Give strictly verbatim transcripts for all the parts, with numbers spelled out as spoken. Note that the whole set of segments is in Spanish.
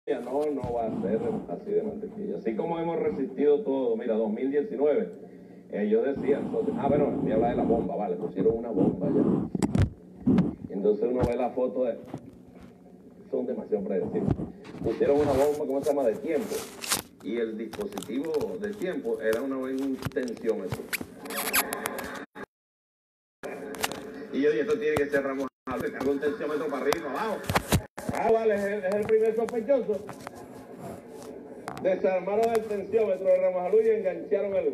No, no va a ser así de mantequilla. Así como hemos resistido todo, mira, dos mil diecinueve, ellos decían, entonces, ah, bueno, me habla de la bomba, vale, pusieron una bomba ya. Entonces uno ve la foto de, son demasiado predecibles. Pusieron una bomba, ¿cómo se llama?, de tiempo. Y el dispositivo de tiempo era una, un tensiómetro. Y yo dije, esto tiene que ser Ramos Alves, cargó un tensiómetro para arriba y para abajo. Ah, vale, es el, es el primer sospechoso. Desarmaron el tensiómetro de Ramos Alves y engancharon el...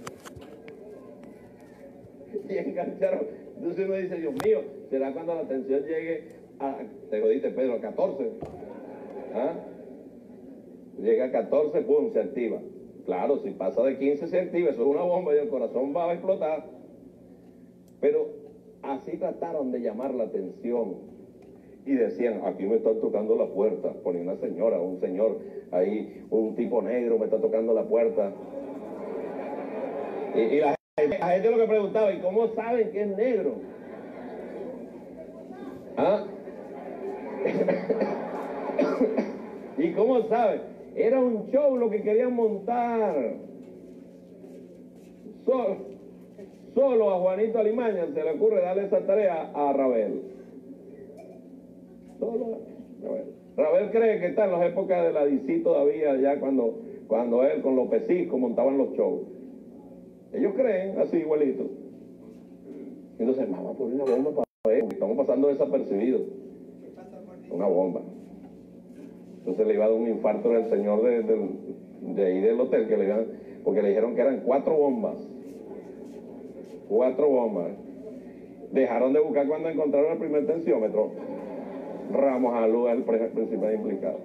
Y engancharon... Entonces uno dice, Dios mío, ¿será cuando la tensión llegue a... Te jodiste, Pedro, a catorce? ¿Ah? Llega a catorce, pum, se activa. Claro, si pasa de quince se activa, eso es una bomba y el corazón va a explotar. Pero así trataron de llamar la atención. Y decían, aquí me están tocando la puerta. Ponía una señora, un señor, ahí, un tipo negro me está tocando la puerta. Y, y la, la gente lo que preguntaba, ¿y cómo saben que es negro? ¿Ah? ¿Y cómo saben? Era un show lo que querían montar. Solo, solo a Juanito Alimaña se le ocurre darle esa tarea a Rabel. Solo a Rabel. Rabel cree que está en las épocas de la D C todavía, ya cuando, cuando él con los Peciscos montaban los shows. Ellos creen así igualito. Entonces, vamos a poner una bomba para ver, estamos pasando desapercibidos. Una bomba. Entonces le iba a dar un infarto al señor de, de, de ahí del hotel, que le iban, porque le dijeron que eran cuatro bombas. Cuatro bombas. Dejaron de buscar cuando encontraron el primer tensiómetro. Ramos Alú es el principal implicado.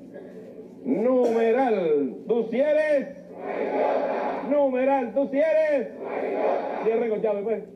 Numeral, ¿tú si eres? Numeral, ¿tú si eres? Cierre con llave, pues.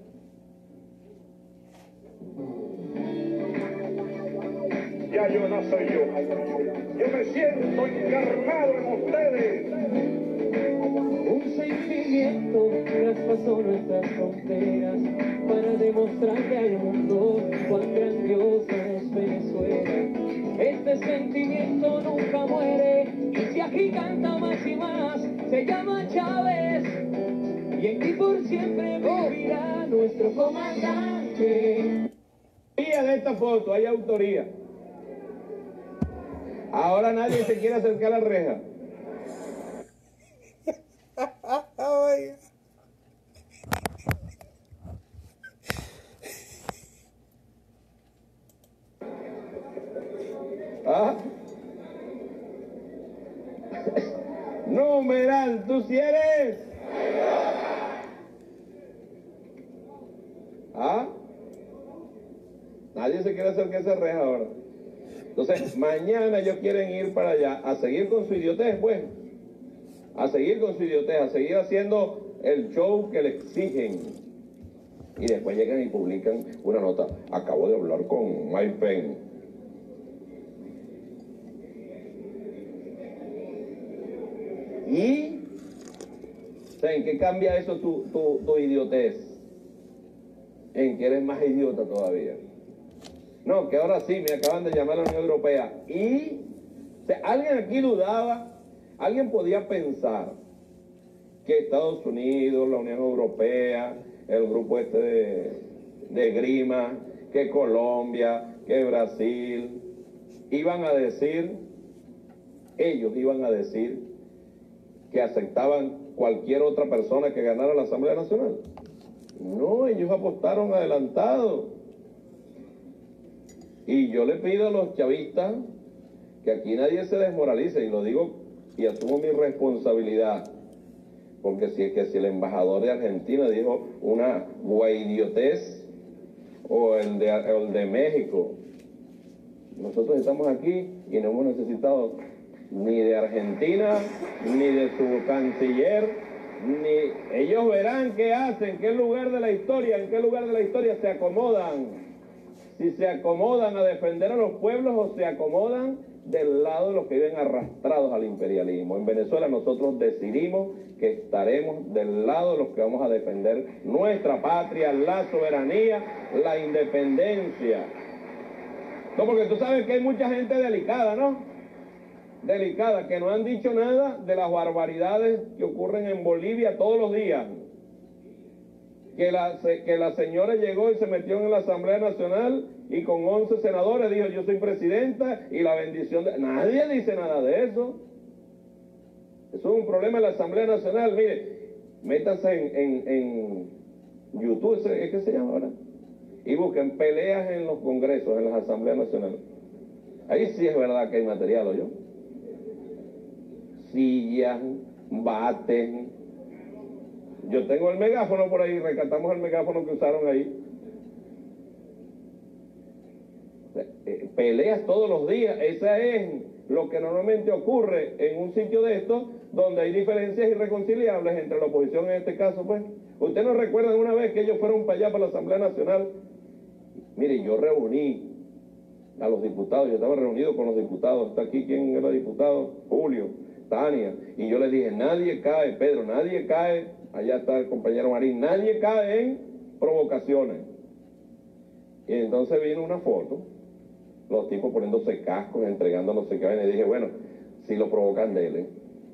Ya yo no soy yo. Yo me siento encarnado en ustedes. Un sentimiento traspasó nuestras fronteras para demostrarle al mundo cuán grandiosa es Venezuela. Este sentimiento nunca muere y se agiganta más y más. Se llama Chávez y en ti por siempre vivirá nuestro comandante. De esta foto hay autoría. Ahora nadie se quiere acercar a la reja. ¿Ah? Numeral, ¿tú si eres? ¿Ah? Nadie se quiere acercar a esa reja ahora. Entonces, mañana ellos quieren ir para allá a seguir con su idiotez, pues. A seguir con su idiotez, a seguir haciendo el show que le exigen. Y después llegan y publican una nota. Acabo de hablar con Mike Pence. ¿Y? O sea, ¿en qué cambia eso tu, tu, tu idiotez? En que eres más idiota todavía. No, que ahora sí, me acaban de llamar a la Unión Europea. Y, o sea, alguien aquí dudaba, alguien podía pensar que Estados Unidos, la Unión Europea, el grupo este de, de Grima, que Colombia, que Brasil, iban a decir, ellos iban a decir que aceptaban cualquier otra persona que ganara la Asamblea Nacional. No, ellos apostaron adelantado. Y yo le pido a los chavistas que aquí nadie se desmoralice, y lo digo y asumo mi responsabilidad, porque si es que si el embajador de Argentina dijo una guaidiotez, o el de, o el de México, nosotros estamos aquí y no hemos necesitado ni de Argentina, ni de su canciller, ni... Ellos verán qué hacen, qué lugar de la historia, en qué lugar de la historia se acomodan. Si se acomodan a defender a los pueblos o se acomodan del lado de los que viven arrastrados al imperialismo. En Venezuela nosotros decidimos que estaremos del lado de los que vamos a defender nuestra patria, la soberanía, la independencia. No, porque tú sabes que hay mucha gente delicada, ¿no? delicada, que no han dicho nada de las barbaridades que ocurren en Bolivia todos los días. Que la, que la señora llegó y se metió en la Asamblea Nacional y con once senadores dijo yo soy presidenta y la bendición de... Nadie dice nada de eso. Eso es un problema en la Asamblea Nacional. Mire, métanse en, en, en YouTube, ¿es que se llama ahora? Y busquen peleas en los congresos, en las Asambleas Nacionales. Ahí sí es verdad que hay material, ¿o yo? Sillas, bates. Yo tengo el megáfono por ahí, rescatamos el megáfono que usaron ahí. Peleas todos los días, esa es lo que normalmente ocurre en un sitio de estos, donde hay diferencias irreconciliables entre la oposición en este caso, pues. ¿Usted no recuerda una vez que ellos fueron para allá, para la Asamblea Nacional? Mire, yo reuní a los diputados, yo estaba reunido con los diputados, está aquí, ¿quién era diputado? Julio, Tania, y yo les dije, nadie cae, Pedro, nadie cae, allá está el compañero Marín, nadie cae en provocaciones. Y entonces vino una foto, los tipos poniéndose cascos, entregando no sé qué, y dije, bueno, si lo provocan, dele.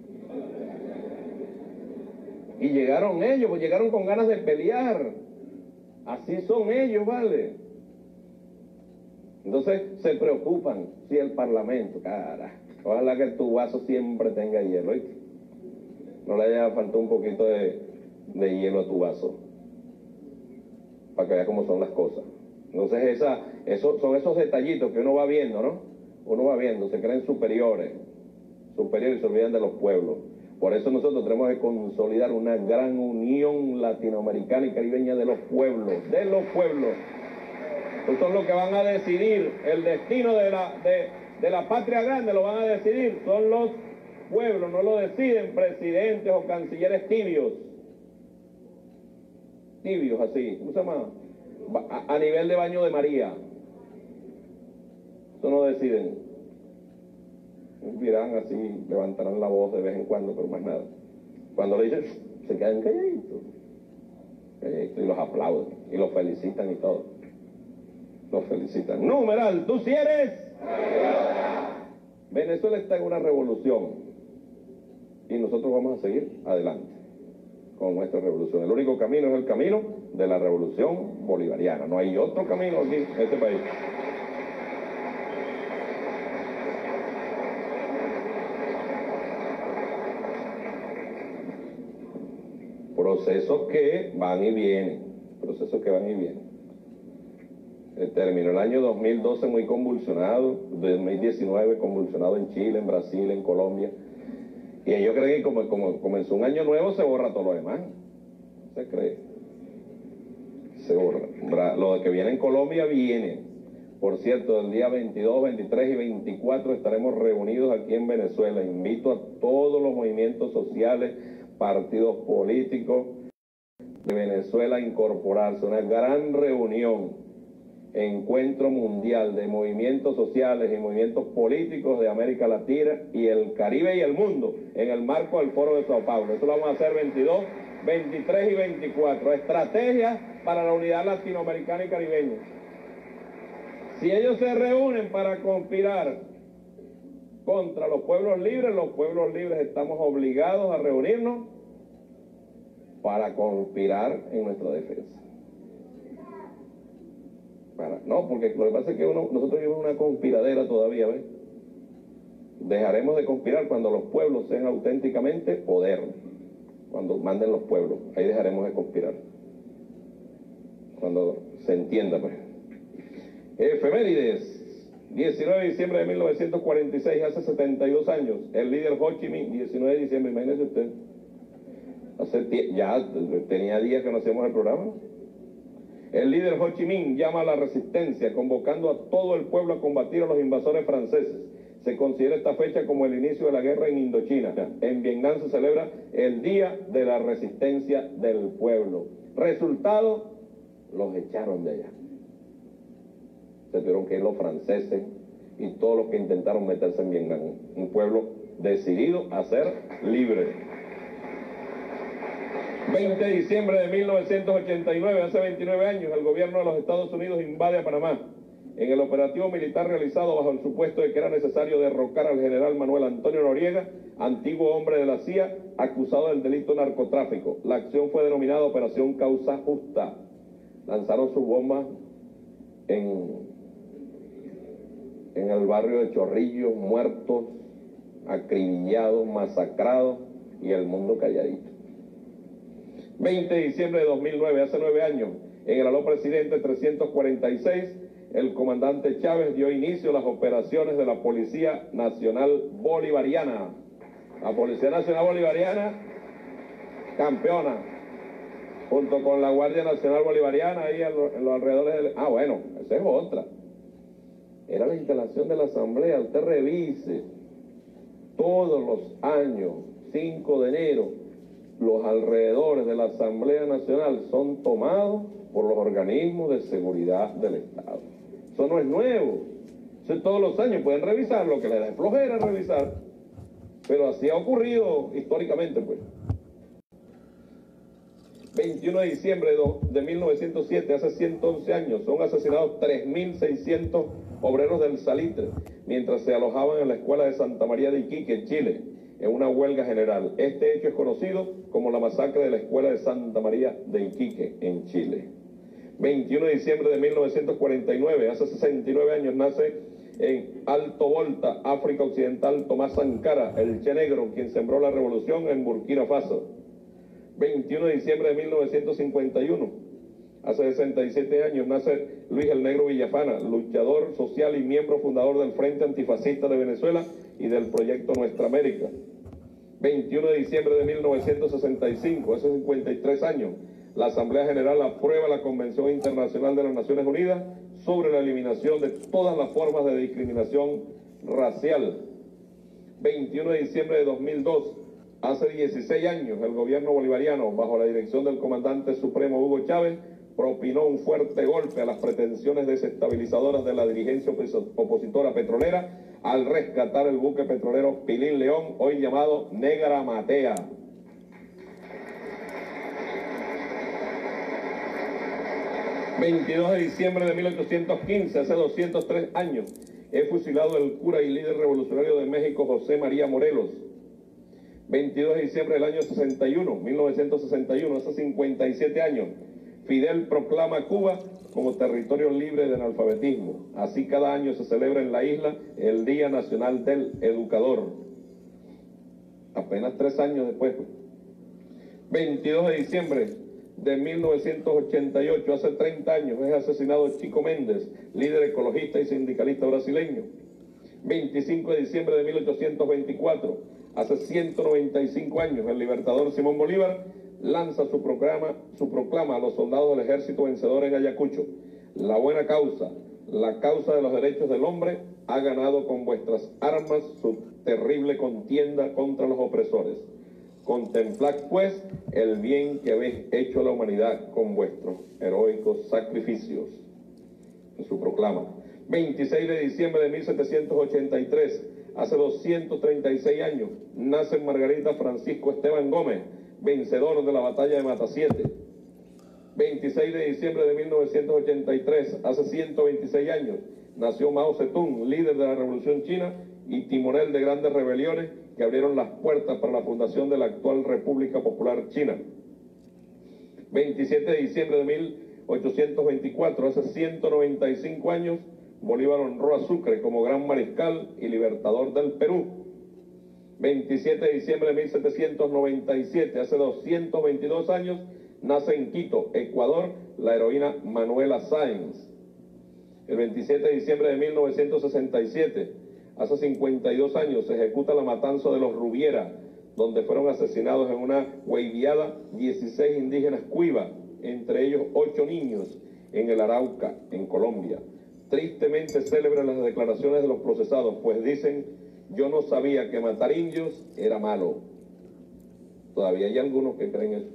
Y llegaron ellos, pues llegaron con ganas de pelear. Así son ellos, ¿vale? Entonces se preocupan si el Parlamento, cara, ojalá que tu vaso siempre tenga hielo, ¿oíste? No le haya faltado un poquito de, de hielo a tu vaso, para que vea cómo son las cosas. Entonces esa, eso, son esos detallitos que uno va viendo, ¿no? Uno va viendo, se creen superiores, superiores y se olvidan de los pueblos. Por eso nosotros tenemos que consolidar una gran unión latinoamericana y caribeña de los pueblos, de los pueblos. Estos son los que van a decidir el destino de la, de, de la patria grande, lo van a decidir, son los pueblos, no lo deciden presidentes o cancilleres tibios. Tibios así, ¿cómo se llama? A, a nivel de baño de María. Eso no deciden. Dirán así, levantarán la voz de vez en cuando, pero más nada. Cuando le dicen, se quedan calladitos, calladitos, y los aplauden, y los felicitan y todo. Los felicitan. Numeral, ¿tú sí eres? Venezuela está en una revolución, y nosotros vamos a seguir adelante con nuestra revolución. El único camino es el camino de la revolución bolivariana. No hay otro camino aquí en este país. Procesos que van y vienen, procesos que van y vienen. Eh, terminó el año dos mil doce muy convulsionado, dos mil diecinueve convulsionado en Chile, en Brasil, en Colombia. Y ellos creen que como, como comenzó un año nuevo se borra todo lo demás. Se cree. Se borra. Lo que viene en Colombia viene. Por cierto, el día veintidós, veintitrés y veinticuatro estaremos reunidos aquí en Venezuela. Invito a todos los movimientos sociales, partidos políticos de Venezuela a incorporarse. Una gran reunión, encuentro mundial de movimientos sociales y movimientos políticos de América Latina y el Caribe y el mundo en el marco del Foro de Sao Paulo. Eso lo vamos a hacer veintidós, veintitrés y veinticuatro. Estrategias para la unidad latinoamericana y caribeña. Si ellos se reúnen para conspirar contra los pueblos libres, los pueblos libres estamos obligados a reunirnos para conspirar en nuestra defensa. Para, no, porque lo que pasa es que uno, nosotros vivimos una conspiradera todavía, ¿ves? Dejaremos de conspirar cuando los pueblos sean auténticamente poder, cuando manden los pueblos, ahí dejaremos de conspirar. Cuando se entienda, pues. Efemérides, diecinueve de diciembre de mil novecientos cuarenta y seis, hace setenta y dos años, el líder Ho Chi Minh, diecinueve de diciembre, imagínese usted, hace ya tenía días que no hacíamos el programa. El líder Ho Chi Minh llama a la resistencia, convocando a todo el pueblo a combatir a los invasores franceses. Se considera esta fecha como el inicio de la guerra en Indochina. En Vietnam se celebra el Día de la Resistencia del Pueblo. Resultado, los echaron de allá. Se tuvieron que ir los franceses y todos los que intentaron meterse en Vietnam. Un pueblo decidido a ser libre. veinte de diciembre de mil novecientos ochenta y nueve, hace veintinueve años, el gobierno de los Estados Unidos invade a Panamá. En el operativo militar realizado bajo el supuesto de que era necesario derrocar al general Manuel Antonio Noriega, antiguo hombre de la C I A, acusado del delito de narcotráfico. La acción fue denominada Operación Causa Justa. Lanzaron sus bombas en, en el barrio de Chorrillos, muertos, acribillados, masacrados, y el mundo calladito. veinte de diciembre de dos mil nueve, hace nueve años, en el aló presidente trescientos cuarenta y seis, el comandante Chávez dio inicio a las operaciones de la Policía Nacional Bolivariana. La Policía Nacional Bolivariana, campeona, junto con la Guardia Nacional Bolivariana, ahí en los, en los alrededores del... Ah, bueno, esa es otra. Era la instalación de la Asamblea. Usted revise, todos los años, cinco de enero, los alrededores de la Asamblea Nacional son tomados por los organismos de seguridad del Estado. Eso no es nuevo. Eso todos los años pueden revisar, lo que les da flojera revisar. Pero así ha ocurrido históricamente, pues. veintiuno de diciembre de mil novecientos siete, hace ciento once años, son asesinados tres mil seiscientos obreros del Salitre, mientras se alojaban en la escuela de Santa María de Iquique, en Chile, en una huelga general. Este hecho es conocido como la masacre de la escuela de Santa María de Iquique, en Chile. veintiuno de diciembre de mil novecientos cuarenta y nueve, hace sesenta y nueve años, nace en Alto Volta, África Occidental, Tomás Sankara, el Che Negro, quien sembró la revolución en Burkina Faso. veintiuno de diciembre de mil novecientos cincuenta y uno, hace sesenta y siete años, nace Luis el Negro Villafana, luchador social y miembro fundador del Frente Antifascista de Venezuela y del proyecto Nuestra América. veintiuno de diciembre de mil novecientos sesenta y cinco, hace cincuenta y tres años, la Asamblea General aprueba la Convención Internacional de las Naciones Unidas sobre la eliminación de todas las formas de discriminación racial. veintiuno de diciembre de dos mil dos, hace dieciséis años, el gobierno bolivariano, bajo la dirección del comandante supremo Hugo Chávez, propinó un fuerte golpe a las pretensiones desestabilizadoras de la dirigencia opositora petrolera al rescatar el buque petrolero Pilín León, hoy llamado Negra Matea. veintidós de diciembre de mil ochocientos quince, hace doscientos tres años, es fusilado el cura y líder revolucionario de México, José María Morelos. veintidós de diciembre del año sesenta y uno, mil novecientos sesenta y uno, hace cincuenta y siete años, Fidel proclama Cuba como territorio libre de analfabetismo. Así cada año se celebra en la isla el Día Nacional del Educador. Apenas tres años después. veintidós de diciembre de mil novecientos ochenta y ocho, hace treinta años, es asesinado Chico Méndez, líder ecologista y sindicalista brasileño. veinticinco de diciembre de mil ochocientos veinticuatro, hace ciento noventa y cinco años, el libertador Simón Bolívar lanza su proclama, su proclama a los soldados del ejército vencedor en Ayacucho. La buena causa, la causa de los derechos del hombre, ha ganado con vuestras armas su terrible contienda contra los opresores. Contemplad pues el bien que habéis hecho a la humanidad con vuestros heroicos sacrificios. En su proclama. veintiséis de diciembre de mil setecientos ochenta y tres, hace doscientos treinta y seis años, nace en Margarita Francisco Esteban Gómez, vencedor de la batalla de Matasiete. veintiséis de diciembre de mil novecientos ochenta y tres, hace ciento veintiséis años, nació Mao Zedong, líder de la Revolución China y timonel de grandes rebeliones que abrieron las puertas para la fundación de la actual República Popular China. veintisiete de diciembre de mil ochocientos veinticuatro, hace ciento noventa y cinco años, Bolívar honró a Sucre como gran mariscal y libertador del Perú. veintisiete de diciembre de mil setecientos noventa y siete, hace doscientos veintidós años, nace en Quito, Ecuador, la heroína Manuela Sáenz. El veintisiete de diciembre de mil novecientos sesenta y siete, hace cincuenta y dos años, se ejecuta la matanza de los Rubiera, donde fueron asesinados en una hueiviada dieciséis indígenas cuivas, entre ellos ocho niños, en el Arauca, en Colombia. Tristemente celebran las declaraciones de los procesados, pues dicen: yo no sabía que matar indios era malo. Todavía hay algunos que creen eso.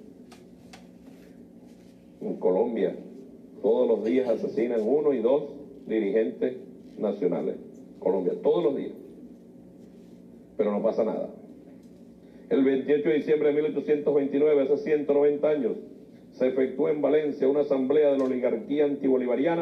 En Colombia, todos los días asesinan uno y dos dirigentes nacionales. Colombia, todos los días. Pero no pasa nada. El veintiocho de diciembre de mil ochocientos veintinueve, hace ciento noventa años, se efectúa en Valencia una asamblea de la oligarquía antibolivariana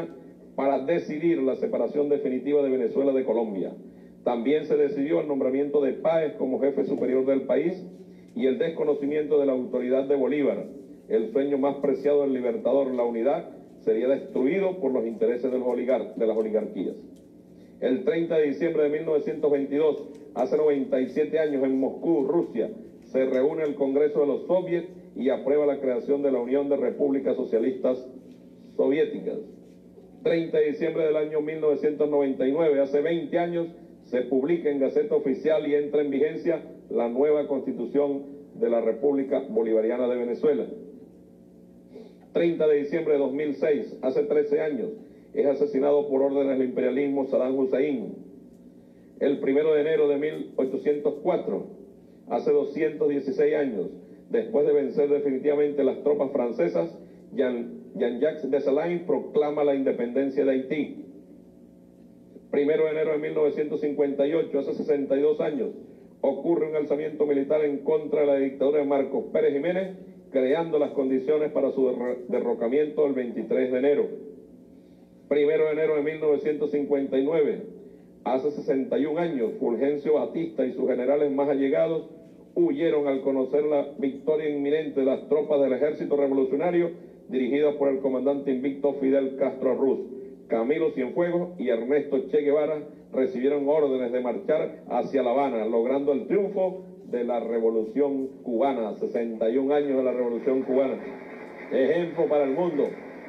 para decidir la separación definitiva de Venezuela de Colombia. También se decidió el nombramiento de Páez como jefe superior del país y el desconocimiento de la autoridad de Bolívar. El sueño más preciado del libertador, la unidad, sería destruido por los intereses de, los oligar de las oligarquías. El treinta de diciembre de mil novecientos veintidós, hace noventa y siete años, en Moscú, Rusia, se reúne el Congreso de los Soviets y aprueba la creación de la Unión de Repúblicas Socialistas Soviéticas. treinta de diciembre del año mil novecientos noventa y nueve, hace veinte años, se publica en Gaceta Oficial y entra en vigencia la nueva Constitución de la República Bolivariana de Venezuela. treinta de diciembre de dos mil seis, hace trece años, es asesinado por órdenes del imperialismo Saddam Hussein. El primero de enero de mil ochocientos cuatro, hace doscientos dieciséis años, después de vencer definitivamente las tropas francesas, Jean, Jean-Jacques Dessalines proclama la independencia de Haití. Primero de enero de mil novecientos cincuenta y ocho, hace sesenta y dos años, ocurre un alzamiento militar en contra de la dictadura de Marcos Pérez Jiménez, creando las condiciones para su derrocamiento el veintitrés de enero. Primero de enero de mil novecientos cincuenta y nueve, hace sesenta y un años, Fulgencio Batista y sus generales más allegados huyeron al conocer la victoria inminente de las tropas del ejército revolucionario dirigidas por el comandante invicto Fidel Castro Ruz. Camilo Cienfuegos y Ernesto Che Guevara recibieron órdenes de marchar hacia La Habana, logrando el triunfo de la Revolución Cubana, sesenta y un años de la Revolución Cubana. Ejemplo para el mundo.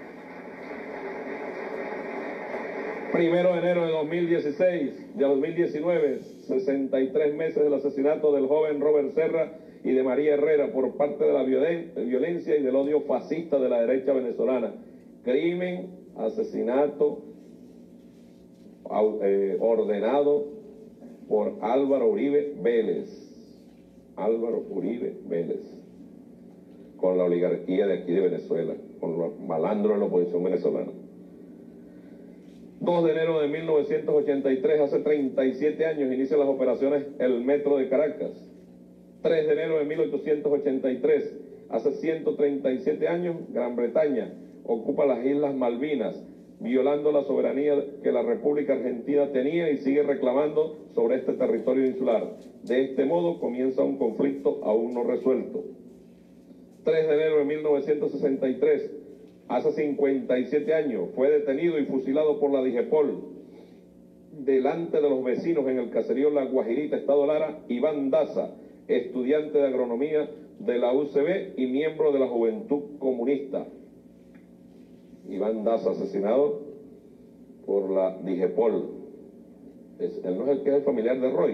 Primero de enero de dos mil dieciséis, de dos mil diecinueve, sesenta y tres meses del asesinato del joven Robert Serra y de María Herrera por parte de la violencia y del odio fascista de la derecha venezolana. Crimen, asesinato eh, ordenado por Álvaro Uribe Vélez. Álvaro Uribe Vélez, con la oligarquía de aquí de Venezuela, con los malandros de la oposición venezolana. dos de enero de mil novecientos ochenta y tres, hace treinta y siete años, inician las operaciones El Metro de Caracas. tres de enero de mil ochocientos ochenta y tres, hace ciento treinta y siete años, Gran Bretaña ocupa las Islas Malvinas, violando la soberanía que la República Argentina tenía y sigue reclamando sobre este territorio insular. De este modo comienza un conflicto aún no resuelto. tres de enero de mil novecientos sesenta y tres, hace cincuenta y siete años, fue detenido y fusilado por la Digepol, delante de los vecinos en el caserío La Guajirita, Estado Lara, Iván Daza, estudiante de agronomía de la U C B y miembro de la Juventud Comunista. Iván Daza, asesinado por la Digepol. Es, él no es el que es el familiar de Roy.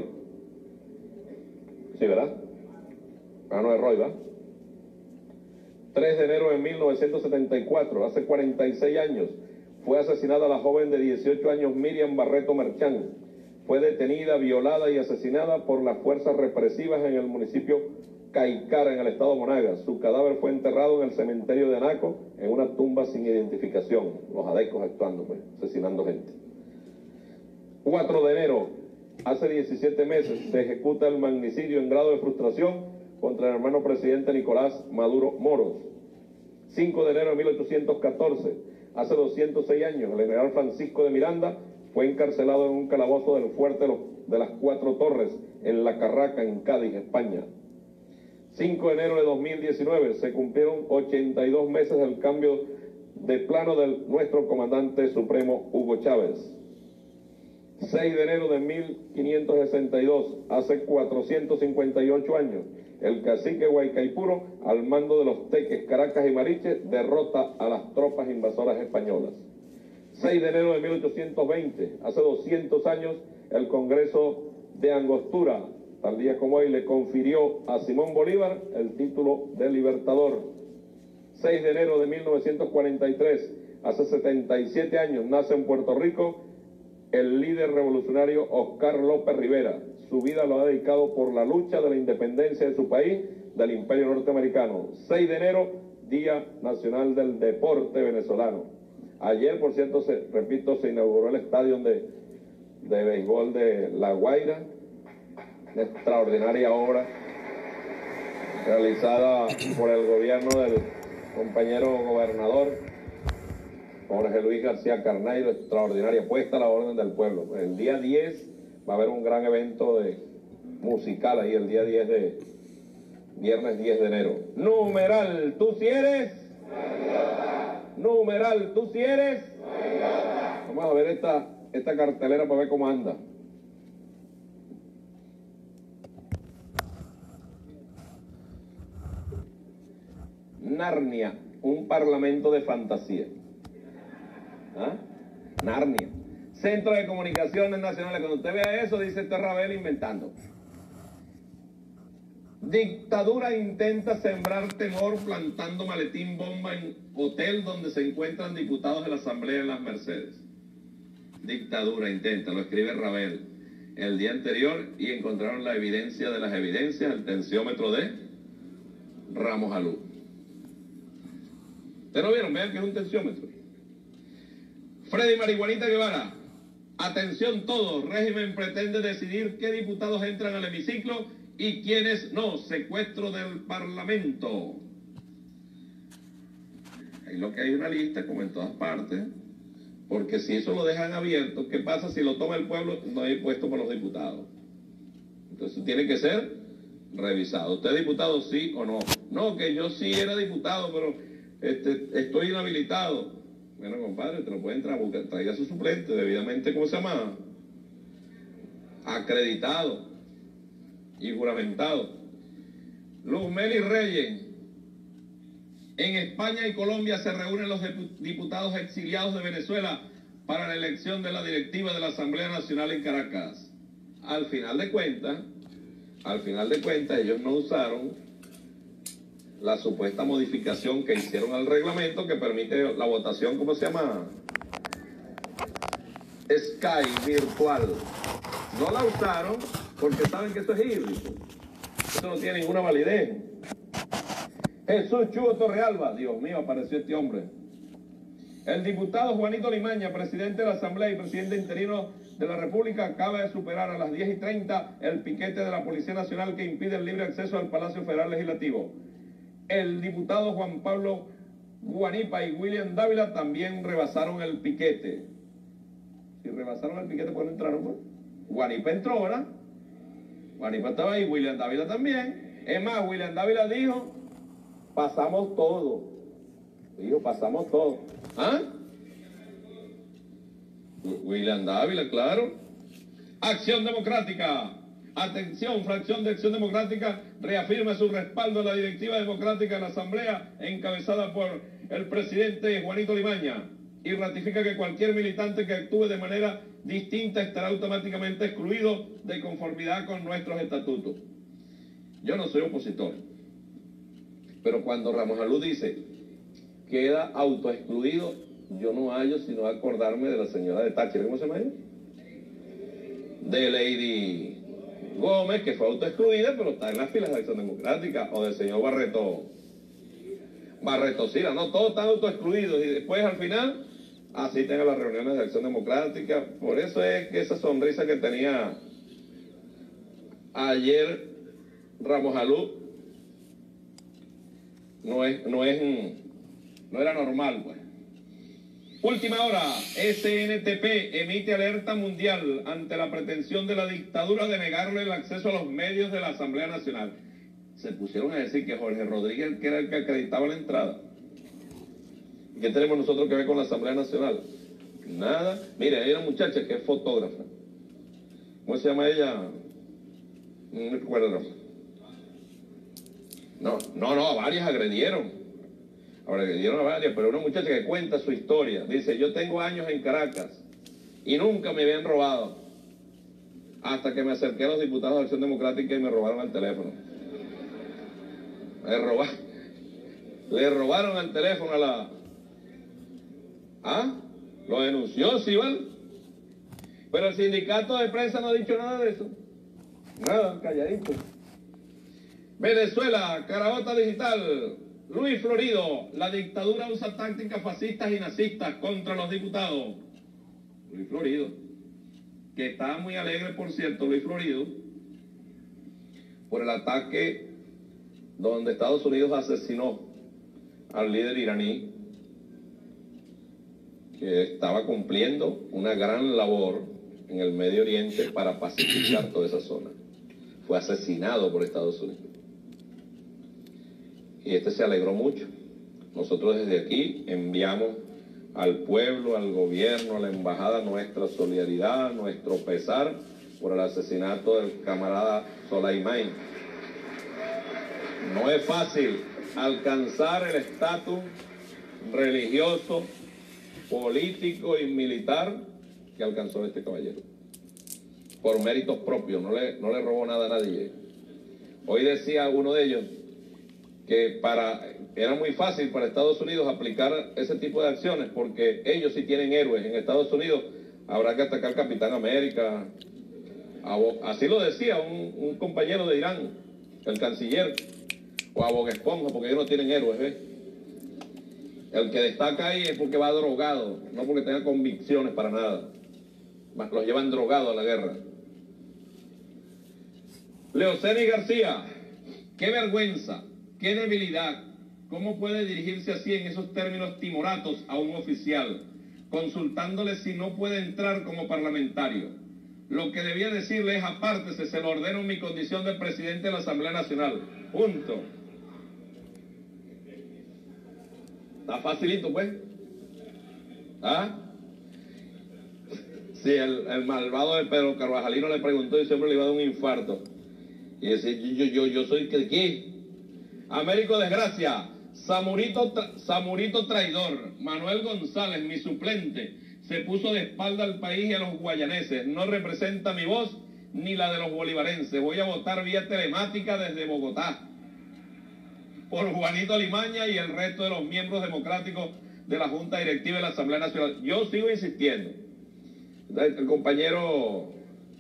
Sí, ¿verdad? Ah, no es Roy, ¿verdad? tres de enero de mil novecientos setenta y cuatro, hace cuarenta y seis años, fue asesinada la joven de dieciocho años Miriam Barreto Marchán. Fue detenida, violada y asesinada por las fuerzas represivas en el municipio Caicara, en el estado Monagas. Su cadáver fue enterrado en el cementerio de Anaco, en una tumba sin identificación. Los adecos actuando, pues, asesinando gente. cuatro de enero, hace diecisiete meses, se ejecuta el magnicidio en grado de frustración contra el hermano presidente Nicolás Maduro Moros. cinco de enero de mil ochocientos catorce, hace doscientos seis años, el general Francisco de Miranda fue encarcelado en un calabozo del fuerte de las Cuatro Torres, en La Carraca, en Cádiz, España. cinco de enero de dos mil diecinueve, se cumplieron ochenta y dos meses del cambio de plano de nuestro comandante supremo Hugo Chávez. seis de enero de mil quinientos sesenta y dos, hace cuatrocientos cincuenta y ocho años, el cacique Guaycaipuro, al mando de los Teques, Caracas y Mariche, derrota a las tropas invasoras españolas. seis de enero de mil ochocientos veinte, hace doscientos años, el Congreso de Angostura, tal día como hoy, le confirió a Simón Bolívar el título de Libertador. seis de enero de mil novecientos cuarenta y tres, hace setenta y siete años, nace en Puerto Rico el líder revolucionario Oscar López Rivera. Su vida lo ha dedicado por la lucha de la independencia de su país del Imperio Norteamericano. seis de enero, Día Nacional del Deporte Venezolano. Ayer, por cierto, se, repito, se inauguró el estadio de, de béisbol de La Guaira, una extraordinaria obra realizada por el gobierno del compañero gobernador Jorge Luis García Carneiro, extraordinaria, puesta a la orden del pueblo. El día diez va a haber un gran evento de musical ahí, el día diez de, viernes diez de enero. Numeral, ¿tú si eres? Numeral, ¿tú si eres? Vamos a ver esta, esta cartelera para ver cómo anda. Narnia, un parlamento de fantasía. ¿Ah? Narnia. Centro de Comunicaciones Nacionales. Cuando usted vea eso, dice este Ravel inventando. Dictadura intenta sembrar temor plantando maletín bomba en hotel donde se encuentran diputados de la Asamblea en Las Mercedes. Dictadura intenta, lo escribe Ravel el día anterior y encontraron la evidencia de las evidencias, el tensiómetro de Ramos Alú. ¿Ustedes no vieron? Vean que es un tensiómetro. Freddy Marihuanita Guevara. Atención todos, régimen pretende decidir qué diputados entran al hemiciclo y quiénes no. Secuestro del Parlamento. Ahí lo que hay una lista, como en todas partes, porque si eso lo dejan abierto, ¿qué pasa si lo toma el pueblo? No hay puesto por los diputados. Entonces tiene que ser revisado. ¿Usted es diputado sí o no? No, que yo sí era diputado, pero este, estoy inhabilitado. Bueno, compadre, te lo puede entrar a buscar, traiga su suplente debidamente, ¿cómo se llama? Acreditado y juramentado. Luzmeli Reyes. En España y Colombia se reúnen los diputados exiliados de Venezuela para la elección de la directiva de la Asamblea Nacional en Caracas. Al final de cuentas, al final de cuentas, ellos no usaron la supuesta modificación que hicieron al reglamento que permite la votación, ¿cómo se llama? Sky virtual. No la usaron porque saben que eso es híbrido. Eso no tiene ninguna validez. Jesús Chugo Torrealba, Dios mío, apareció este hombre. El diputado Juanito Limaña, presidente de la Asamblea y presidente interino de la República, acaba de superar a las diez y treinta el piquete de la Policía Nacional que impide el libre acceso al Palacio Federal Legislativo. El diputado Juan Pablo Guanipa y William Dávila también rebasaron el piquete. Si rebasaron el piquete, ¿por qué no entraron? Pues? Guanipa entró, ¿verdad? Guanipa estaba ahí, William Dávila también. Es más, William Dávila dijo, pasamos todo. Dijo, pasamos todo. ¿Ah? William Dávila, claro. Acción Democrática. Atención, fracción de Acción Democrática reafirma su respaldo a la directiva democrática de la Asamblea encabezada por el presidente Juanito Limaña y ratifica que cualquier militante que actúe de manera distinta estará automáticamente excluido de conformidad con nuestros estatutos. Yo no soy opositor, pero cuando Ramos Alú dice queda autoexcluido, yo no hallo sino acordarme de la señora de Táchira, ¿cómo se llama ella? De Lady Gómez, que fue autoexcluida, pero está en las filas de Acción Democrática, o del señor Barreto, Barreto Sila, no, todos están autoexcluidos, y después al final asisten a las reuniones de Acción Democrática. Por eso es que esa sonrisa que tenía ayer Ramos Alú no es, no es, no era normal, pues. Última hora, S N T P emite alerta mundial ante la pretensión de la dictadura de negarle el acceso a los medios de la Asamblea Nacional. Se pusieron a decir que Jorge Rodríguez, que era el que acreditaba la entrada. ¿Y qué tenemos nosotros que ver con la Asamblea Nacional? Nada. Mire, hay una muchacha que es fotógrafa. ¿Cómo se llama ella? No recuerdo. No, no, no, varias agredieron. Ahora que dieron a varias, pero una muchacha que cuenta su historia. Dice, yo tengo años en Caracas y nunca me habían robado. Hasta que me acerqué a los diputados de Acción Democrática y me robaron el teléfono. Me robaron. Le robaron el teléfono a la... ¿Ah? Lo denunció, sí, ¿vale? Pero el sindicato de prensa no ha dicho nada de eso. Nada, calladito. Venezuela, Carabota Digital... Luis Florido, la dictadura usa tácticas fascistas y nazistas contra los diputados. Luis Florido, que está muy alegre, por cierto, Luis Florido, por el ataque donde Estados Unidos asesinó al líder iraní. que estaba cumpliendo una gran labor en el Medio Oriente para pacificar toda esa zona. Fue asesinado por Estados Unidos. Y este se alegró mucho. Nosotros desde aquí enviamos al pueblo, al gobierno, a la embajada nuestra solidaridad, nuestro pesar por el asesinato del camarada Soleimani. No es fácil alcanzar el estatus religioso, político y militar que alcanzó este caballero. Por méritos propios, no le, no le robó nada a nadie. Hoy decía uno de ellos que para, era muy fácil para Estados Unidos aplicar ese tipo de acciones porque ellos sí tienen héroes. En Estados Unidos habrá que atacar al Capitán América. Así lo decía un, un compañero de Irán, el canciller, o a Bob Esponja, porque ellos no tienen héroes, ¿ves? El que destaca ahí es porque va drogado, no porque tenga convicciones para nada. Los llevan drogados a la guerra. Leoceni García, qué vergüenza, qué debilidad. ¿Cómo puede dirigirse así en esos términos timoratos a un oficial, consultándole si no puede entrar como parlamentario? Lo que debía decirle es apártese, se lo ordeno en mi condición de presidente de la Asamblea Nacional. Punto. Está facilito, pues. ¿Ah? Sí, el, el malvado de Pedro Carvajalino le preguntó y siempre le iba a dar un infarto. Y decía, yo, yo, yo soy que aquí. Américo Desgracia, Samurito, tra, Samurito traidor, Manuel González, mi suplente, se puso de espalda al país y a los guayaneses. No representa mi voz ni la de los bolivarenses. Voy a votar vía telemática desde Bogotá por Juanito Limaña y el resto de los miembros democráticos de la Junta Directiva de la Asamblea Nacional. Yo sigo insistiendo. El compañero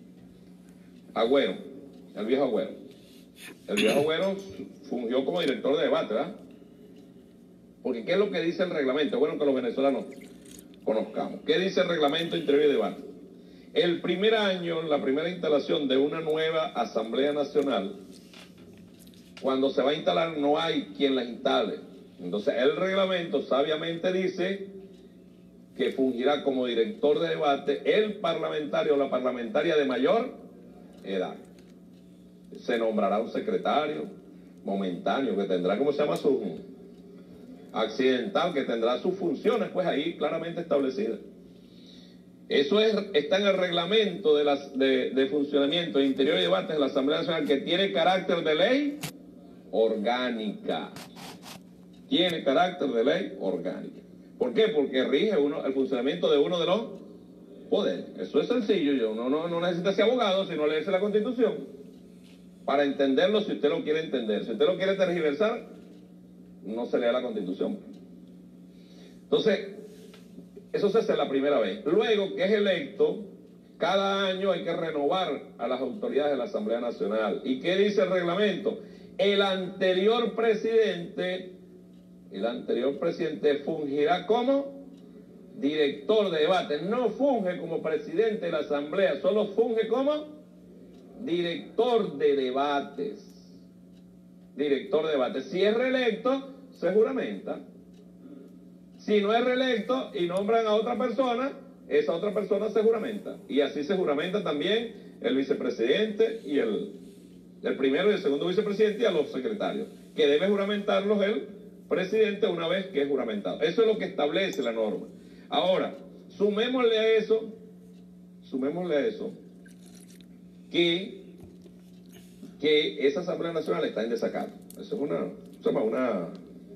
Agüero, el viejo Agüero. El viejo Agüero fungió como director de debate, ¿verdad? Porque ¿qué es lo que dice el reglamento? Bueno, que los venezolanos conozcamos. ¿Qué dice el reglamento interior y debate? El primer año, la primera instalación de una nueva Asamblea Nacional, cuando se va a instalar no hay quien la instale. Entonces el reglamento sabiamente dice que fungirá como director de debate el parlamentario o la parlamentaria de mayor edad. Se nombrará un secretario momentáneo que tendrá, ¿cómo se llama? Su accidental, que tendrá sus funciones pues ahí claramente establecidas. Eso es, está en el reglamento de, las, de, de funcionamiento de interior y debates de la Asamblea Nacional, que tiene carácter de ley orgánica. Tiene carácter de ley orgánica. ¿Por qué? Porque rige uno, el funcionamiento de uno de los poderes. Eso es sencillo. Yo no, no, no necesita ser abogado, sino leerse la Constitución para entenderlo si usted lo quiere entender. Si usted lo quiere tergiversar, no se lea la Constitución. Entonces, eso se hace la primera vez. Luego que es electo, cada año hay que renovar a las autoridades de la Asamblea Nacional. ¿Y qué dice el reglamento? El anterior presidente, el anterior presidente fungirá como director de debate. No funge como presidente de la Asamblea, solo funge como director de debates. Director de debates. Si es reelecto, se juramenta. Si no es reelecto y nombran a otra persona, esa otra persona se juramenta. Y así se juramenta también el vicepresidente y el, el primero y el segundo vicepresidente y a los secretarios, que debe juramentarlos el presidente una vez que es juramentado. Eso es lo que establece la norma. Ahora, sumémosle a eso, sumémosle a eso, que, que esa Asamblea Nacional está en desacato. Eso es una, se llama una,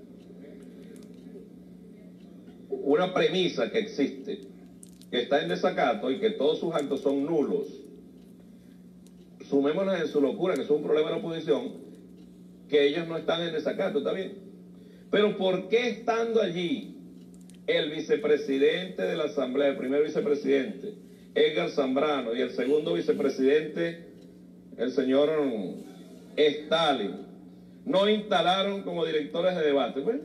una premisa que existe, que está en desacato y que todos sus actos son nulos. Sumémonos en su locura, que es un problema de la oposición, que ellos no están en desacato, ¿está bien? Pero ¿por qué estando allí el vicepresidente de la Asamblea, el primer vicepresidente, Edgar Zambrano, y el segundo vicepresidente, el señor Stalin, no instalaron como directores de debate? Pues,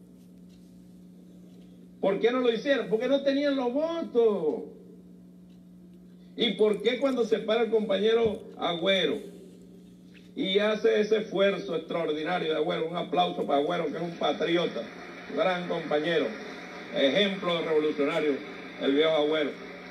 ¿por qué no lo hicieron? Porque no tenían los votos. ¿Y por qué cuando se para el compañero Agüero y hace ese esfuerzo extraordinario de Agüero, un aplauso para Agüero, que es un patriota, un gran compañero, ejemplo de revolucionario, el viejo Agüero.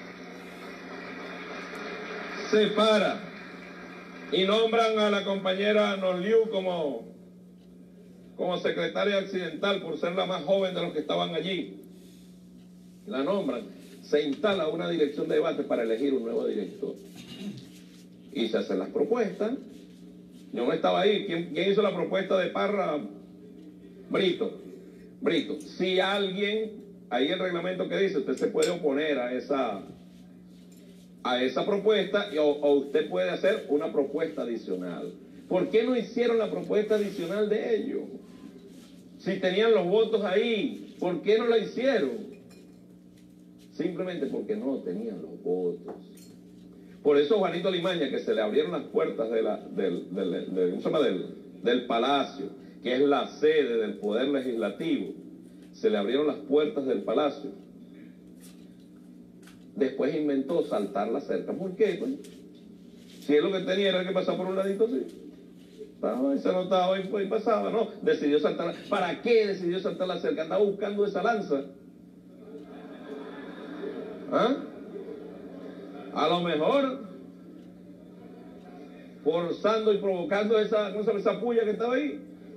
Se para y nombran a la compañera Norliu como, como secretaria accidental por ser la más joven de los que estaban allí. La nombran, se instala una dirección de debate para elegir un nuevo director. Y se hacen las propuestas. Yo no estaba ahí. ¿Quién, quién hizo la propuesta de Parra? Brito. Brito. Si alguien, ahí el reglamento que dice, usted se puede oponer a esa, a esa propuesta o, o usted puede hacer una propuesta adicional. ¿Por qué no hicieron la propuesta adicional de ellos? Si tenían los votos ahí, ¿por qué no la hicieron? Simplemente porque no tenían los votos. Por eso Juanito Alimaña, que se le abrieron las puertas de la, del, del, del, del, ¿cómo se llama? del, del Palacio, que es la sede del Poder Legislativo, se le abrieron las puertas del Palacio. Después inventó saltar la cerca. ¿Por qué? Pues, si él lo que tenía era que pasar por un ladito así. Estaba y se anotaba y, y pasaba, ¿no? Decidió saltar la... ¿Para qué decidió saltar la cerca? Andaba buscando esa lanza. ¿Ah? A lo mejor forzando y provocando esa, ¿cómo se llama? Esa puya que estaba ahí.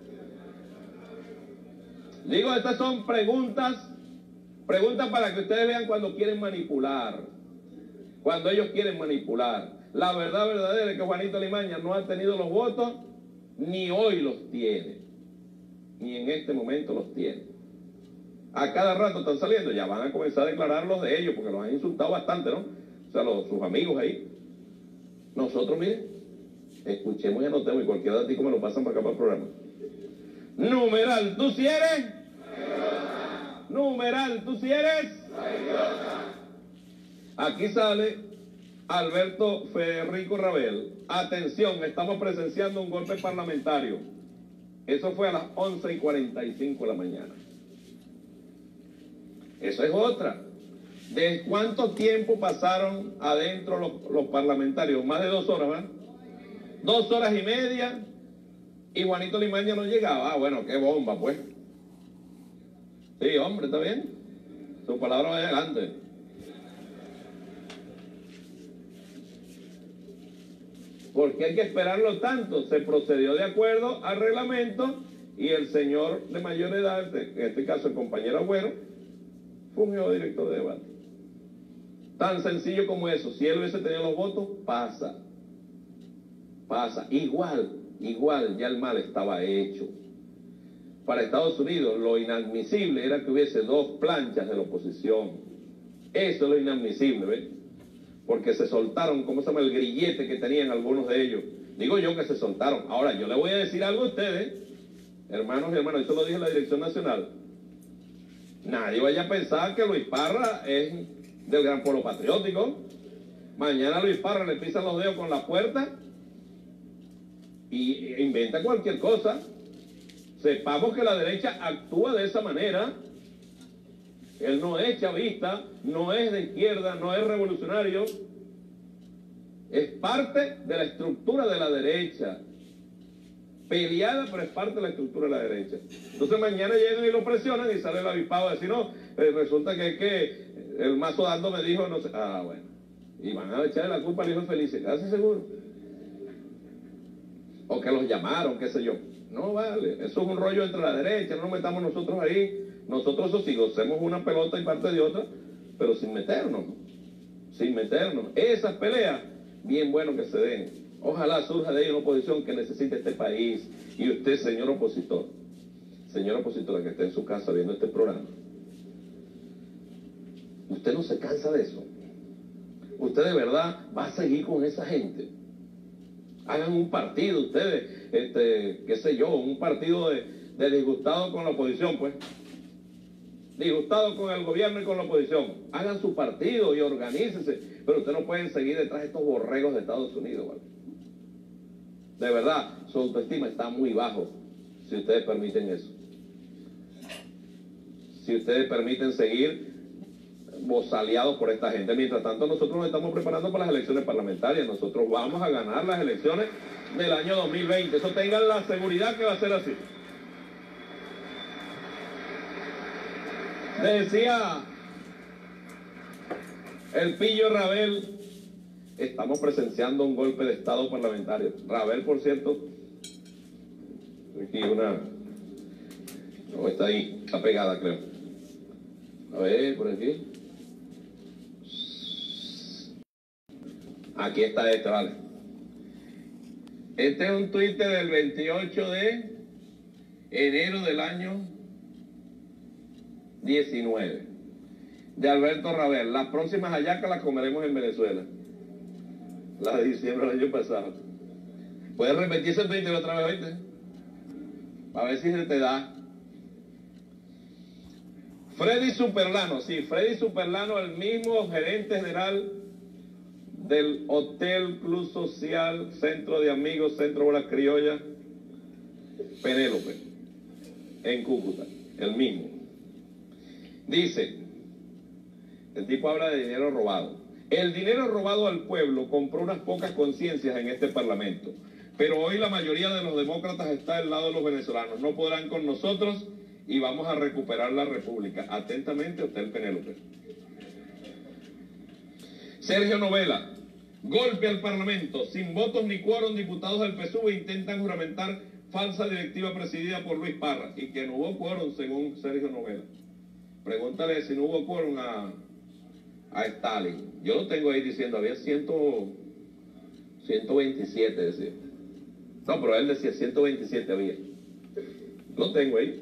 Digo, estas son preguntas, preguntas para que ustedes vean cuando quieren manipular, cuando ellos quieren manipular. La verdad verdadera es que Juanito Alimaña no ha tenido los votos, ni hoy los tiene, ni en este momento los tiene. A cada rato están saliendo, ya van a comenzar a declarar los de ellos, porque los han insultado bastante, ¿no? O sea, los, sus amigos ahí. Nosotros, miren, escuchemos y anotemos, y cualquier datico me lo pasan para acá para el programa. Numeral, ¿tú si eres? Numeral, ¿tú si eres? Aquí sale Alberto Federico Rabel. Atención, estamos presenciando un golpe parlamentario. Eso fue a las once y cuarenta y cinco de la mañana. Eso es otra. ¿De cuánto tiempo pasaron adentro los, los parlamentarios? Más de dos horas, ¿verdad? Dos horas y media, y Juanito Alimaña no llegaba. Ah, bueno, qué bomba, pues. Sí, hombre, ¿está bien? Su palabra va adelante. ¿Por qué hay que esperarlo tanto? Se procedió de acuerdo al reglamento y el señor de mayor edad, en este caso el compañero Agüero, fungió director de debate. Tan sencillo como eso. Si él hubiese tenido los votos, pasa. Pasa. Igual, igual, ya el mal estaba hecho. Para Estados Unidos, lo inadmisible era que hubiese dos planchas de la oposición. Eso es lo inadmisible, ¿ves? Porque se soltaron, ¿cómo se llama? El grillete que tenían algunos de ellos. Digo yo que se soltaron. Ahora, yo le voy a decir algo a ustedes, hermanos y hermanas, eso lo dije en la Dirección Nacional. Nadie vaya a pensar que Luis Parra es del Gran Polo Patriótico. Mañana a Luis Parra le pisan los dedos con la puerta y inventa cualquier cosa. Sepamos que la derecha actúa de esa manera. Él no es chavista, no es de izquierda, no es revolucionario. Es parte de la estructura de la derecha. Peleada, pero es parte de la estructura de la derecha. Entonces mañana llegan y lo presionan y sale el avispado a decir, no, eh, resulta que es que el Mazo Dando me dijo, no sé, ah, bueno. Y van a echarle la culpa al hijo Felice, casi seguro. O que los llamaron, qué sé yo. No vale, eso es un rollo entre la derecha, no nos metamos nosotros ahí. Nosotros eso sí, gocemos una pelota y parte de otra, pero sin meternos, sin meternos. Esas peleas, bien bueno que se den. Ojalá surja de ahí una oposición que necesite este país. Y usted, señor opositor, señora opositora que está en su casa viendo este programa, usted no se cansa de eso. Usted de verdad va a seguir con esa gente. Hagan un partido ustedes, este, qué sé yo, un partido de, de disgustados con la oposición, pues. Disgustados con el gobierno y con la oposición. Hagan su partido y organícense. Pero ustedes no pueden seguir detrás de estos borregos de Estados Unidos, ¿vale? De verdad, su autoestima está muy bajo si ustedes permiten eso. Si ustedes permiten seguir bozaleados por esta gente. Mientras tanto, nosotros nos estamos preparando para las elecciones parlamentarias. Nosotros vamos a ganar las elecciones del año dos mil veinte. Eso tengan la seguridad que va a ser así. Decía el pillo Rabel, estamos presenciando un golpe de estado parlamentario. Rabel, por cierto, aquí una, no, está ahí, está pegada, creo. A ver, por aquí. Aquí está este, vale. Este es un tuit del veintiocho de enero del año diecinueve, de Alberto Rabel. Las próximas hallacas las comeremos en Venezuela. La de diciembre del año pasado. Puedes repetir ese tuit otra vez, ¿oíste? A ver si se te da. Freddy Superlano, sí, Freddy Superlano, el mismo gerente general del Hotel Club Social, Centro de Amigos, Centro Bola Criolla, Penélope, en Cúcuta, el mismo. Dice, el tipo habla de dinero robado. El dinero robado al pueblo compró unas pocas conciencias en este parlamento, pero hoy la mayoría de los demócratas está del lado de los venezolanos. No podrán con nosotros y vamos a recuperar la república. Atentamente, Hotel Penélope. Sergio Novela, golpe al parlamento. Sin votos ni quórum, diputados del P S U V intentan juramentar falsa directiva presidida por Luis Parra, y que no hubo quórum según Sergio Novela. Pregúntale si no hubo quórum a, a Stalin. Yo lo tengo ahí diciendo, había ciento veintisiete, decía. No, pero él decía ciento veintisiete había. Lo tengo ahí.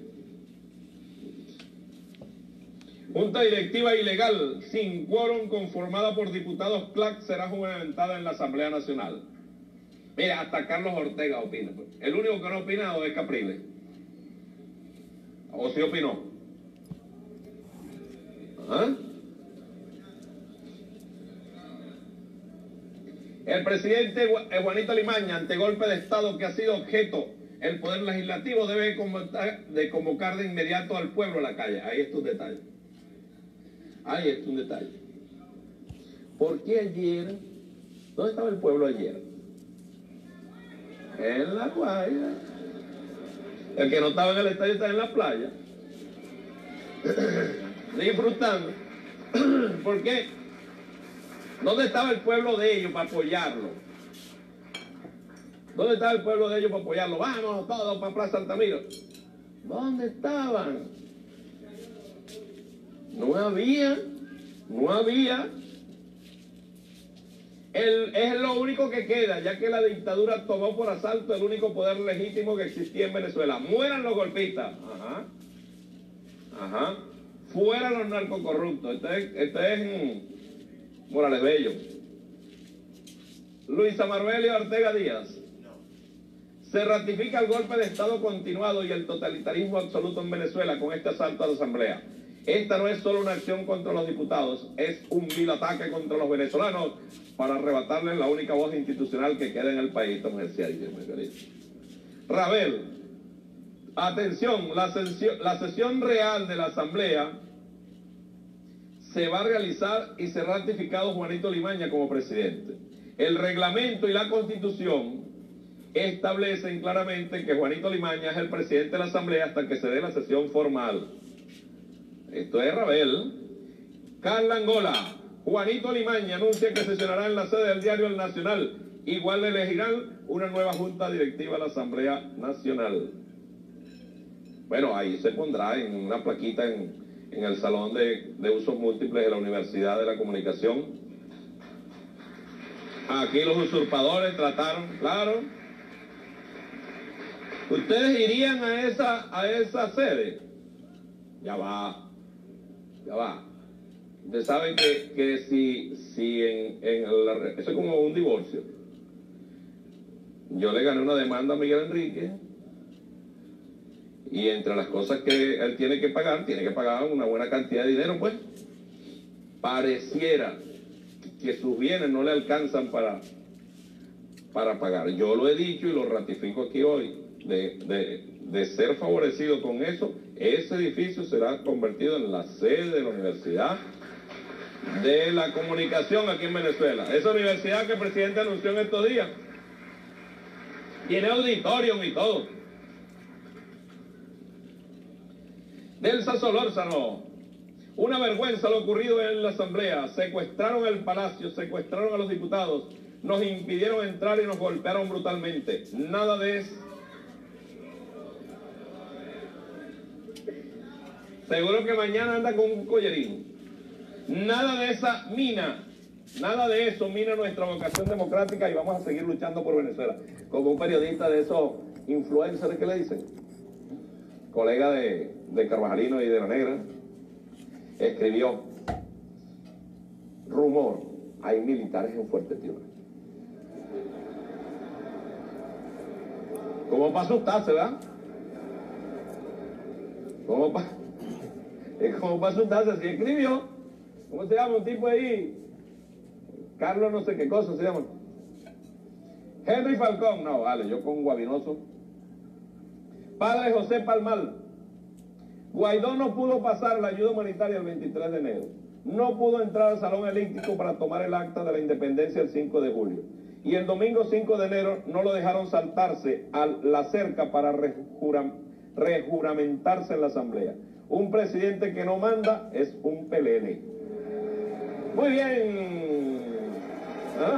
Junta directiva ilegal, sin quórum, conformada por diputados C L A C, será juramentada en la Asamblea Nacional. Mira, hasta Carlos Ortega opina. El único que no ha opinado es Capriles. ¿O sí opinó? ¿Ah? El presidente Juanito Limaña, ante golpe de Estado que ha sido objeto el Poder Legislativo, debe convocar de, convocar de inmediato al pueblo a la calle. Ahí está un detalle. Ahí está un detalle. ¿Por qué ayer? ¿Dónde estaba el pueblo ayer? En la Guaira. El que no estaba en el estadio está en la playa. Disfrutando. ¿Por qué? ¿Dónde estaba el pueblo de ellos para apoyarlo? ¿Dónde estaba el pueblo de ellos para apoyarlo? Vamos todos para Plaza Altamira. ¿Dónde estaban? No había, no había. El, es lo único que queda, ya que la dictadura tomó por asalto el único poder legítimo que existía en Venezuela. Mueran los golpistas. Ajá. Ajá. Fuera los narcocorruptos. Este es, este es mm, Morales Bello. Luisa Marbelia Ortega Díaz. Se ratifica el golpe de Estado continuado y el totalitarismo absoluto en Venezuela con este asalto a la Asamblea. Esta no es solo una acción contra los diputados, es un vil ataque contra los venezolanos para arrebatarles la única voz institucional que queda en el país. Rabel, atención, la sesión, la sesión real de la Asamblea se va a realizar y será ratificado Juanito Limaña como presidente. El reglamento y la Constitución establecen claramente que Juanito Limaña es el presidente de la Asamblea hasta que se dé la sesión formal. Esto es Rabel. Carla Angola, Juanito Limaña anuncia que sesionará en la sede del diario El Nacional. Igual le elegirán una nueva junta directiva a la Asamblea Nacional. Bueno, ahí se pondrá en una plaquita en, en el Salón de, de Usos Múltiples de la Universidad de la Comunicación. Aquí los usurpadores trataron, claro. ¿Ustedes irían a esa, a esa sede? Ya va, ya va. Ustedes saben que, que si, si en, en la, eso es como un divorcio. Yo le gané una demanda a Miguel Enrique y entre las cosas que él tiene que pagar, tiene que pagar una buena cantidad de dinero, pues. Pareciera que sus bienes no le alcanzan para, para pagar. Yo lo he dicho y lo ratifico aquí hoy. De, de, de ser favorecido con eso, ese edificio será convertido en la sede de la Universidad de la Comunicación aquí en Venezuela. Esa universidad que el presidente anunció en estos días tiene auditorium y todo. Delsa Solórzano, Una vergüenza lo ocurrido en la Asamblea. Secuestraron el Palacio, secuestraron a los diputados, nos impidieron entrar y nos golpearon brutalmente. Nada de eso. Seguro que mañana anda con un collerín. Nada de esa mina, nada de eso mina nuestra vocación democrática y vamos a seguir luchando por Venezuela. Como un periodista de esos influencers que le dicen, colega de, de Carvajalino y de La Negra, escribió: rumor, hay militares en Fuerte Tiuna. ¿Cómo para asustarse, verdad? ¿Cómo para es como para asustarse? Así escribió. ¿Cómo se llama un tipo ahí? Carlos no sé qué cosa se llama. Henry Falcón. No, vale, yo con Guavinoso. Padre José Palmal. Guaidó no pudo pasar la ayuda humanitaria el veintitrés de enero. No pudo entrar al Salón Elíptico para tomar el acta de la independencia el cinco de julio. Y el domingo cinco de enero no lo dejaron saltarse a la cerca para rejura, rejuramentarse en la Asamblea. Un presidente que no manda es un pelele. Muy bien. ¿Ah?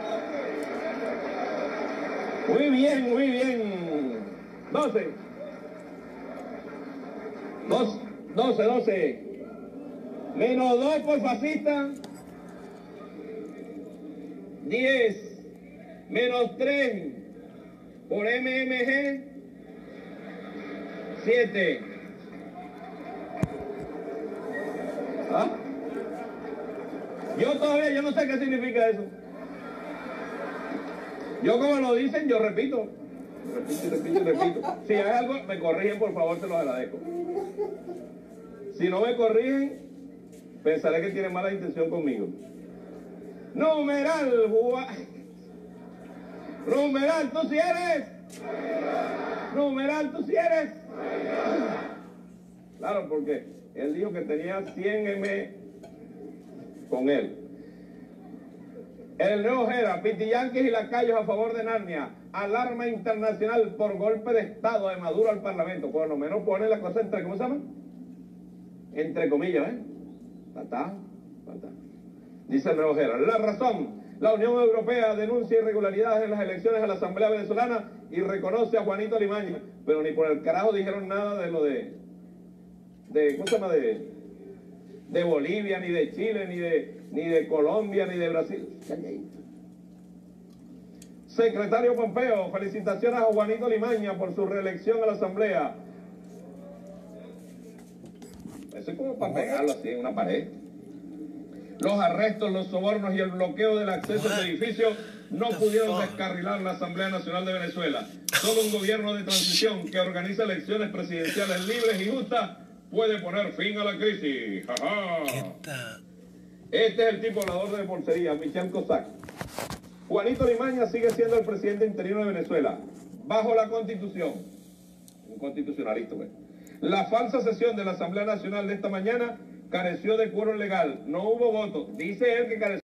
Muy bien, muy bien. doce. Dos, doce, doce. Menos dos por fascista. diez. Menos tres por M M G. siete. ¿Ah? Yo todavía, yo no sé qué significa eso. Yo como lo dicen, yo repito. Repito, repito, repito. Si hay algo, me corrigen, por favor, se los agradezco. Si no me corrigen, pensaré que tienen mala intención conmigo. Numeral, numeral, ¿tú sí eres? Numeral, ¿tú sí eres? Claro, porque él dijo que tenía cien eme con él. El nuevo Jera, Pitiyanquis y lacayos a favor de Narnia. Alarma internacional por golpe de Estado de Maduro al Parlamento. Por lo menos pone la cosa entre, ¿cómo se llama? Entre comillas, ¿eh? Patá, patá. Dice el nuevo Jera. La razón. La Unión Europea denuncia irregularidades en las elecciones a la Asamblea Venezolana y reconoce a Juanito Limaña. Pero ni por el carajo dijeron nada de lo de... de ¿cómo se llama? De, de Bolivia, ni de Chile, ni de, ni de Colombia, ni de Brasil. Secretario Pompeo, felicitaciones a Juanito Limaña por su reelección a la Asamblea. Eso es como para pegarlo así en una pared. Los arrestos, los sobornos y el bloqueo del acceso al edificio no pudieron descarrilar la Asamblea Nacional de Venezuela. Solo un gobierno de transición que organiza elecciones presidenciales libres y justas puede poner fin a la crisis. ¡Ja, ja! Este es el tipo hablador de porcería, Michel Cossack. Juanito Limaña sigue siendo el presidente interino de Venezuela, bajo la Constitución. Un constitucionalista, pues. La falsa sesión de la Asamblea Nacional de esta mañana careció de quórum legal. No hubo voto. Dice él que careció.